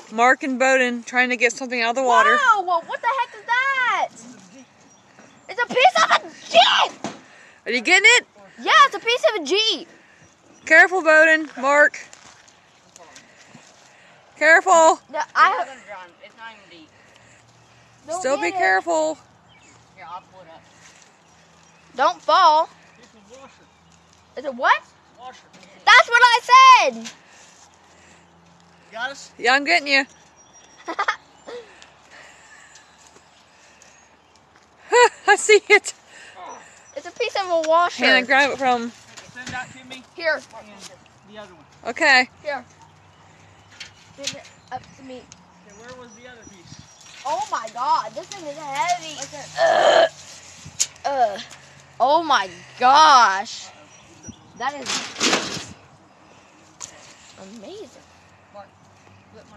Mark and Bowden trying to get something out of the water. Wow, what the heck is that? It's a piece of a Jeep! Are you getting it? Yeah, it's a piece of a Jeep. Careful, Bowden. Mark. Careful. No, It's not even deep. Still be careful. Here, I'll pull it up. Don't fall. This is washer. Is it what? Washer. That's what I said. Got us? Yeah, I'm getting you. I see it. It's a piece of a washer. Hannah, grab it from. Send that to me. Here. And the other one. Okay. Here. Send it up to me. Okay, where was the other piece? Oh my God, this thing is heavy. Oh my gosh. That is amazing.